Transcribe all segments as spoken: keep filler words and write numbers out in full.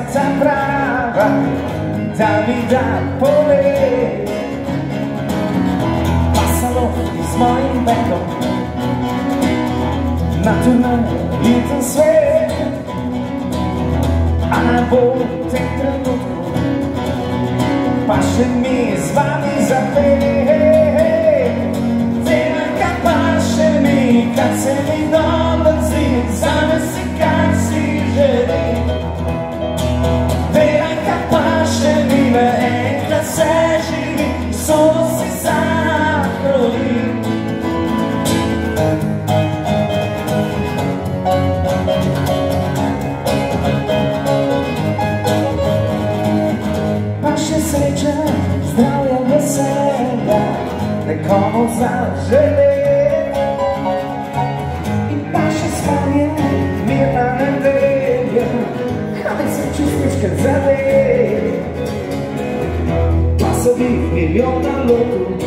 ulica prava da mi da polet. Pasalo s mojim bendom na turneju svet, a najbolj v tem trenutku paše mi z vami zapet. Tenaka paše mi, kad se mi dobro zdi, zame si kar si želim. Tenaka paše mi, le enkrat se živi, solo si zakroji. Sreća, zdravlja, veselja, nekomu zaželim. I paše spanje, mirna nedelja, kad se čustiš kad zalim. Glasovi milion na lotu,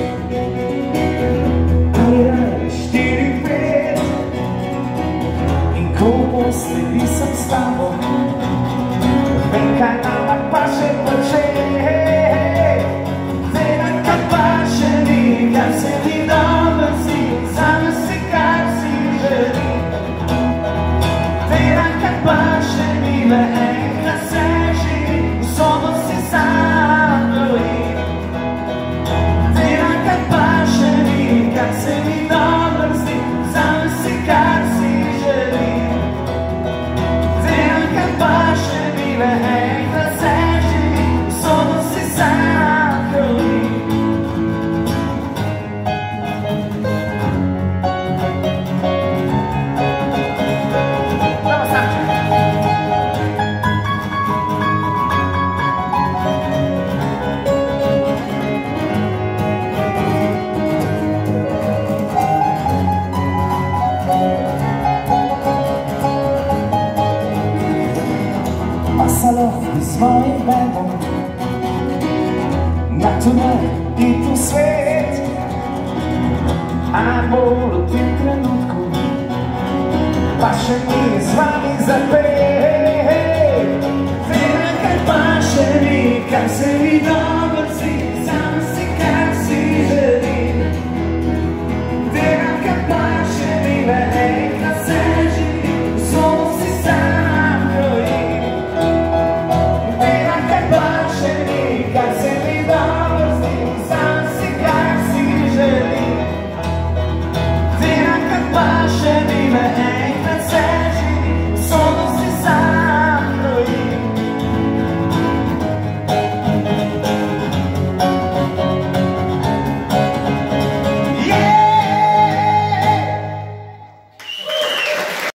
ali raje štiri, pet. In ko posledi sam s tobom, vem kaj nama paše počet. Kad se ti dobro zdi, zame si kar si želim. Vera kad paše mi, le enkrat se živi, v sobo si zakroji. Vera kad paše mi, kad se mi dobro zdi, zame si kar si želim. Vera kad paše mi, le enkrat se živi, v sobo si zakroji. Pasalo s mojim bendom na turneju i svet, a najbolj v tem trenutku paše mi z vami zapet.